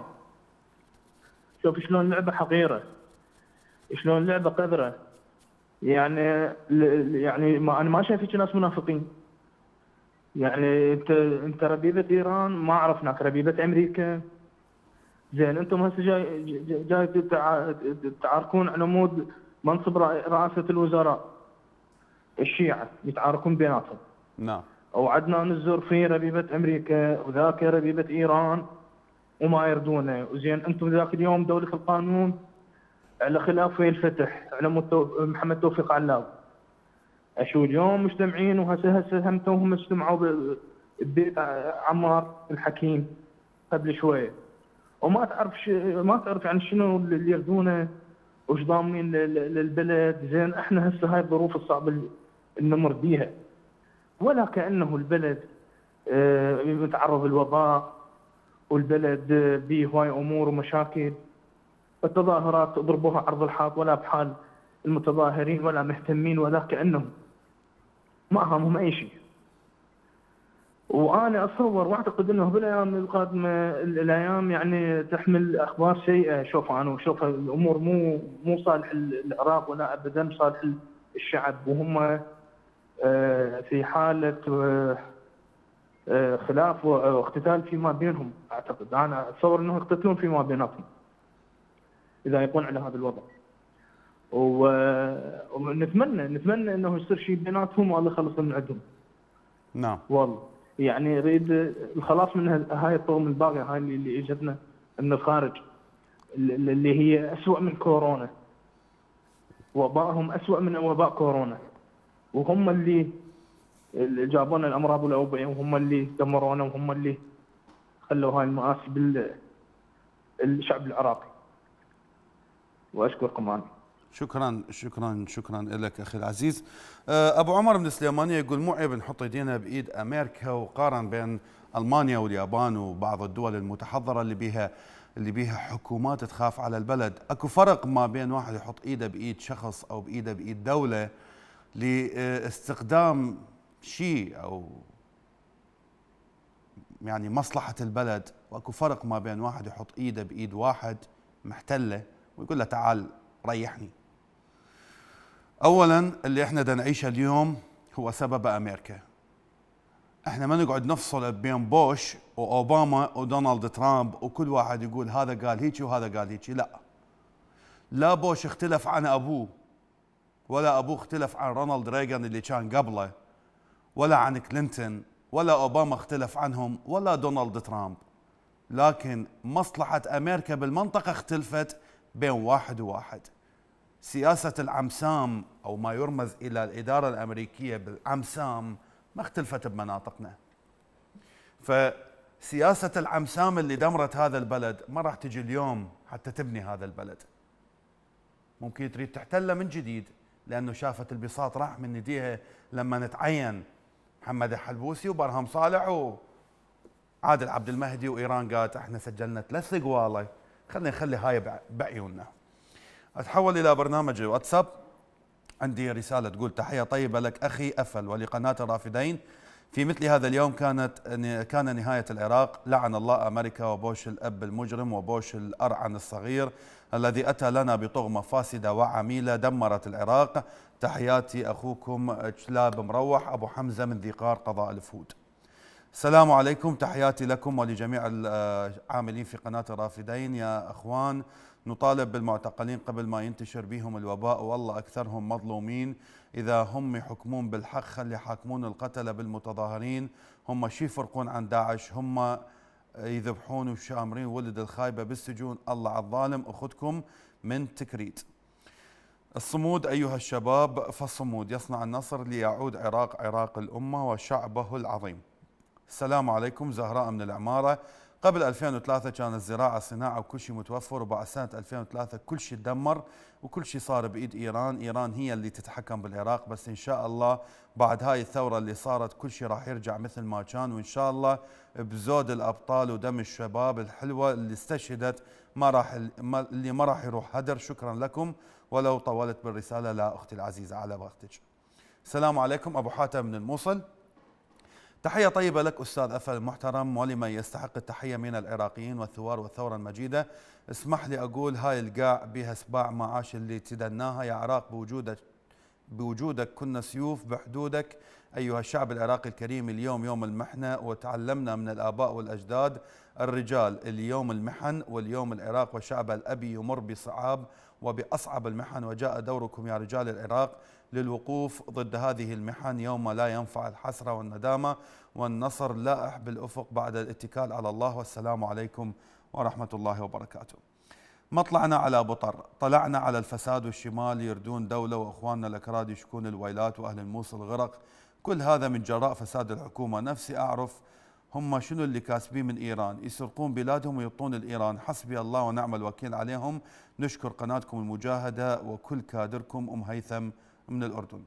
شوف شلون لعبه حقيره، شلون لعبه قذره. يعني يعني ما انا ما شايف هيك ناس منافقين. يعني انت انت ربيبه ايران ما عرفناك، ربيبه امريكا. زين انتم هسه جاي جاي تتعاركون على مود منصب رئاسه الوزراء. الشيعه يتعاركون بيناتهم. نعم. وعدنان الزرفي ربيبه امريكا وذاك ربيبه ايران وما يردونه. وزين انتم ذاك اليوم دوله القانون على خلاف ويا الفتح على محمد توفيق علاوي. اشو اليوم مجتمعين وهسه هسه هم توهم اجتمعوا ببيت عمار الحكيم قبل شويه. وما تعرف ش... ما تعرف يعني شنو اللي يردونه وش ضامنين للبلد. زين احنا هسه هاي الظروف الصعبه اللي نمر بيها، ولا كانه البلد متعرض للوباء والبلد به هواي امور ومشاكل. التظاهرات ضربوها عرض الحائط ولا بحال المتظاهرين ولا مهتمين ولا كانهم ما همهم اي شيء. وانا اتصور واعتقد انه بالايام القادمه الايام يعني تحمل اخبار سيئه. شوف انا وشوف الامور مو مو صالح العراق ولا ابدا صالح الشعب، وهم في حاله خلاف واقتتال فيما بينهم. اعتقد انا اتصور انه يقتتلون فيما بيناتهم اذا يكون على هذا الوضع. ونتمنى نتمنى انه يصير شيء بيناتهم والله يخلص من عندهم. نعم. والله يعني يريد الخلاص من هاي الطغم الباقيه هاي اللي اجتنا من الخارج اللي هي اسوء من كورونا. وبائهم اسوء من وباء كورونا، وهم اللي اللي جابوا لنا الامراض والاوبئه، وهم اللي دمرونا، وهم اللي خلوا هاي المآسي بالشعب العراقي. واشكركم انا. شكرا شكرا شكرا لك اخي العزيز. ابو عمر من السليمانيه يقول مو عيب نحط ايدينا بايد امريكا وقارن بين المانيا واليابان وبعض الدول المتحضره اللي بيها اللي بيها حكومات تخاف على البلد. اكو فرق ما بين واحد يحط ايده بايد شخص او بايده بايد دوله لاستخدام شيء او يعني مصلحه البلد، واكو فرق ما بين واحد يحط ايده بايد واحد محتله ويقول له تعال ريحني. اولا اللي احنا دا نعيشه اليوم هو سبب امريكا. احنا ما نقعد نفصل بين بوش واوباما ودونالد ترامب وكل واحد يقول هذا قال هيك وهذا قال هيك. لا لا بوش اختلف عن ابوه، ولا ابوه اختلف عن رونالد ريغان اللي كان قبله، ولا عن كلينتون، ولا اوباما اختلف عنهم، ولا دونالد ترامب. لكن مصلحة امريكا بالمنطقة اختلفت بين واحد وواحد. سياسة العمسام او ما يرمز الى الادارة الامريكية بالعمسام ما اختلفت بمناطقنا. فسياسة العمسام اللي دمرت هذا البلد ما راح تجي اليوم حتى تبني هذا البلد. ممكن تريد تحتله من جديد لانه شافت البساط راح من ايديها لما نتعين محمد الحلبوسي وبرهم صالح وعادل عبد المهدي وايران قالت احنا سجلنا ثلاث قواله، خلينا نخلي هاي بعيوننا. اتحول الى برنامج واتساب. عندي رساله تقول تحيه طيبه لك اخي افل ولقناه الرافدين. في مثل هذا اليوم كانت كان نهايه العراق. لعن الله امريكا وبوش الاب المجرم وبوش الارعن الصغير الذي اتى لنا بطغمه فاسده وعميله دمرت العراق. تحياتي اخوكم كلاب مروح ابو حمزه من ذي قار قضاء الفود. السلام عليكم، تحياتي لكم ولجميع العاملين في قناة الرافدين. يا أخوان، نطالب بالمعتقلين قبل ما ينتشر بهم الوباء، والله أكثرهم مظلومين. إذا هم يحكمون بالحق خلي يحاكمون القتلة بالمتظاهرين. هم شي يفرقون عن داعش؟ هم يذبحون وشامرين ولد الخايبة بالسجون. الله على الظالم، أخذكم من تكريت. الصمود أيها الشباب، فالصمود يصنع النصر ليعود عراق عراق الأمة وشعبه العظيم. السلام عليكم، زهراء من العمارة. قبل ألفين وثلاثة كانت الزراعة صناعة وكل شيء متوفر، وبعد سنة ألفين وثلاثة كل شيء تدمر وكل شيء صار بإيد إيران. إيران هي اللي تتحكم بالعراق، بس إن شاء الله بعد هاي الثورة اللي صارت كل شيء راح يرجع مثل ما كان، وإن شاء الله بزود الأبطال ودم الشباب الحلوة اللي استشهدت ما راح اللي ما راح يروح هدر. شكرا لكم، ولو طولت بالرسالة لا أختي العزيزة على وقتك. السلام عليكم، أبو حاتم من الموصل. تحية طيبة لك أستاذ أفل المحترم، ولمن يستحق التحية من العراقيين والثوار والثورة المجيدة. اسمح لي أقول هاي القاع بها سباع معاش اللي تدناها يا عراق، بوجودك بوجودك كنا سيوف بحدودك. أيها الشعب العراقي الكريم، اليوم يوم المحنة، وتعلمنا من الآباء والأجداد الرجال اليوم المحن، واليوم العراق وشعب الأبي يمر بصعاب وبأصعب المحن، وجاء دوركم يا رجال العراق للوقوف ضد هذه المحن يوم لا ينفع الحسرة والندامة، والنصر لائح بالأفق بعد الاتكال على الله. والسلام عليكم ورحمة الله وبركاته. مطلعنا على بطر، طلعنا على الفساد والشمال يردون دولة، وأخواننا الأكراد يشكون الويلات، وأهل الموصل غرق. كل هذا من جراء فساد الحكومة. نفسي أعرف هم شنو اللي كاسبين من إيران، يسرقون بلادهم ويعطون الإيران. حسبي الله ونعم الوكيل عليهم. نشكر قناتكم المجاهدة وكل كادركم. أم هيثم من الأردن.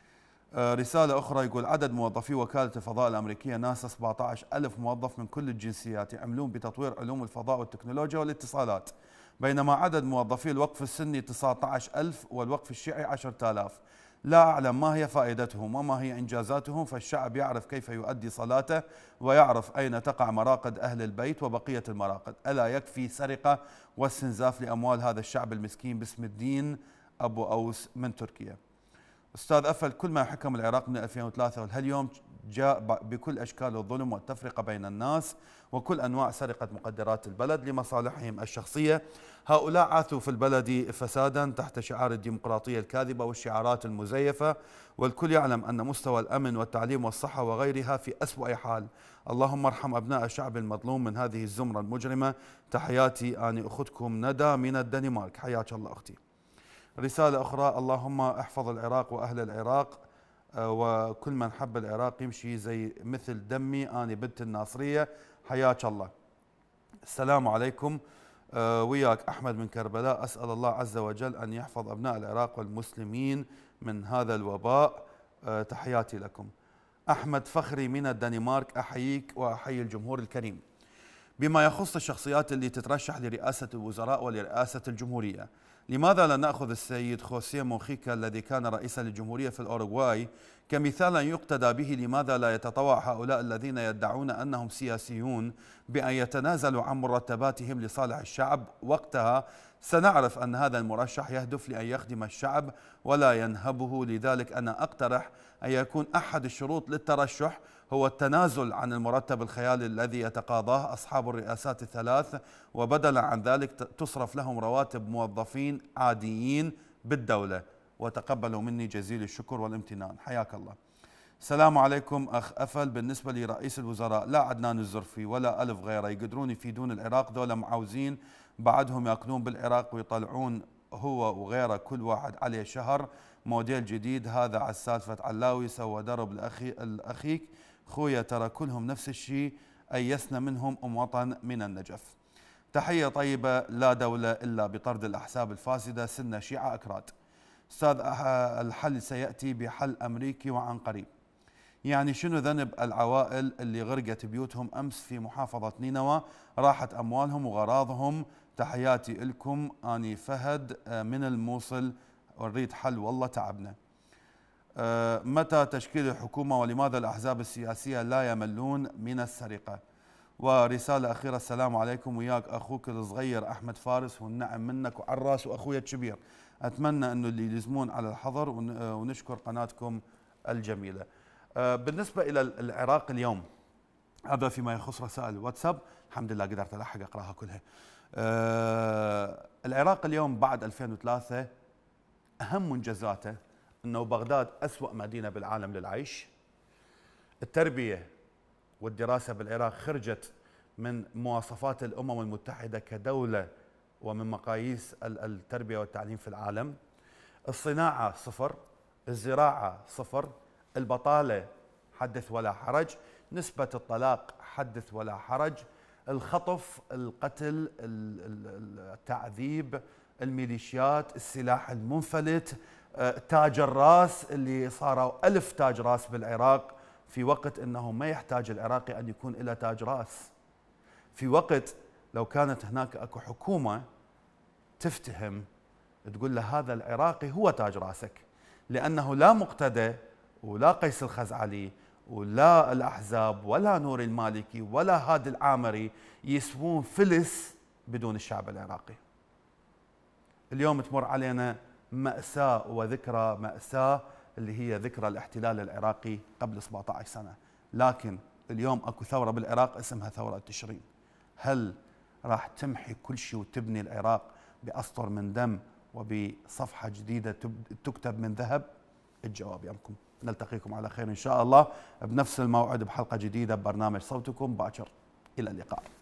آه رسالة أخرى يقول عدد موظفي وكالة الفضاء الأمريكية ناسا سبعة عشر ألف موظف من كل الجنسيات يعملون بتطوير علوم الفضاء والتكنولوجيا والاتصالات، بينما عدد موظفي الوقف السني تسعة عشر ألف والوقف الشيعي عشرة آلاف. لا أعلم ما هي فائدتهم وما هي إنجازاتهم، فالشعب يعرف كيف يؤدي صلاته ويعرف أين تقع مراقد أهل البيت وبقية المراقد. ألا يكفي سرقة واستنزاف لأموال هذا الشعب المسكين باسم الدين؟ أبو أوس من تركيا. أستاذ أفل، كل ما حكم العراق من ألفين وثلاثة واليوم جاء بكل أشكال الظلم والتفرقة بين الناس وكل أنواع سرقة مقدرات البلد لمصالحهم الشخصية. هؤلاء عاثوا في البلد فسادا تحت شعار الديمقراطية الكاذبة والشعارات المزيفة، والكل يعلم أن مستوى الأمن والتعليم والصحة وغيرها في أسوأ حال. اللهم ارحم أبناء الشعب المظلوم من هذه الزمرة المجرمة. تحياتي، أنا أختكم ندى من الدنمارك. حياك الله أختي. رسالة أخرى، اللهم احفظ العراق وأهل العراق، وكل من حب العراق يمشي زي مثل دمي، أنا بنت الناصرية. حياك الله. السلام عليكم، وياك أحمد من كربلاء. أسأل الله عز وجل أن يحفظ أبناء العراق والمسلمين من هذا الوباء. تحياتي لكم. أحمد فخري من الدنمارك، أحييك وأحيي الجمهور الكريم. بما يخص الشخصيات اللي تترشح لرئاسة الوزراء ولرئاسة الجمهورية، لماذا لا نأخذ السيد خوسيه موخيكا الذي كان رئيسا للجمهورية في الأوروغواي كمثالا يقتدى به؟ لماذا لا يتطوع هؤلاء الذين يدعون أنهم سياسيون بأن يتنازلوا عن مرتباتهم لصالح الشعب؟ وقتها سنعرف أن هذا المرشح يهدف لأن يخدم الشعب ولا ينهبه. لذلك أنا أقترح أن يكون أحد الشروط للترشح هو التنازل عن المرتب الخيالي الذي يتقاضاه أصحاب الرئاسات الثلاث، وبدلا عن ذلك تصرف لهم رواتب موظفين عاديين بالدولة. وتقبلوا مني جزيل الشكر والامتنان. حياك الله. السلام عليكم أخ أفل. بالنسبة لرئيس الوزراء لا عدنان الزرفي ولا ألف غيره يقدرون يفيدون العراق، ذولا معوزين بعدهم يأكلون بالعراق ويطلعون هو وغيره كل واحد عليه شهر موديل جديد. هذا على سالفة علاوي سوى درب لأخي الأخيك خويا، ترى كلهم نفس الشيء، أيسنا منهم أم وطن من النجف. تحية طيبة. لا دولة إلا بطرد الأحزاب الفاسدة، سنة شيعة أكراد. أستاذ الحل سيأتي بحل أمريكي وعن قريب. يعني شنو ذنب العوائل اللي غرقت بيوتهم أمس في محافظة نينوى، راحت أموالهم وغراضهم؟ تحياتي لكم، أني فهد من الموصل، ونريد حل والله تعبنا. متى تشكيل الحكومة ولماذا الأحزاب السياسية لا يملون من السرقة؟ ورسالة أخيرة، السلام عليكم، وياك أخوك الصغير أحمد فارس، والنعم منك وعراس وأخويا الكبير. أتمنى أنه اللي يلزمون على الحظر، ونشكر قناتكم الجميلة. بالنسبة إلى العراق اليوم، هذا فيما يخص رسائل الواتساب. الحمد لله قدرت ألحق أقراها كلها. أه العراق اليوم بعد ألفين وثلاثة أهم منجزاته أنه بغداد أسوأ مدينة بالعالم للعيش. التربية والدراسة بالعراق خرجت من مواصفات الأمم المتحدة كدولة ومن مقاييس التربية والتعليم في العالم. الصناعة صفر، الزراعة صفر، البطالة حدث ولا حرج، نسبة الطلاق حدث ولا حرج، الخطف، القتل، التعذيب، الميليشيات، السلاح المنفلت، تاج الراس اللي صاروا ألف تاج راس بالعراق في وقت أنه ما يحتاج العراقي أن يكون إلى تاج راس، في وقت لو كانت هناك أكو حكومة تفتهم تقول له هذا العراقي هو تاج راسك، لأنه لا مقتدى ولا قيس الخزعلي ولا الأحزاب ولا نور المالكي ولا هادي العامري يسوون فلس بدون الشعب العراقي. اليوم تمر علينا مأساة وذكرى مأساة اللي هي ذكرى الاحتلال العراقي قبل سبعة عشر سنة، لكن اليوم اكو ثورة بالعراق اسمها ثورة تشرين. هل راح تمحي كل شيء وتبني العراق بأسطر من دم وبصفحة جديدة تكتب من ذهب؟ الجواب يمكم. نلتقيكم على خير إن شاء الله بنفس الموعد بحلقة جديدة ببرنامج صوتكم باكر. إلى اللقاء.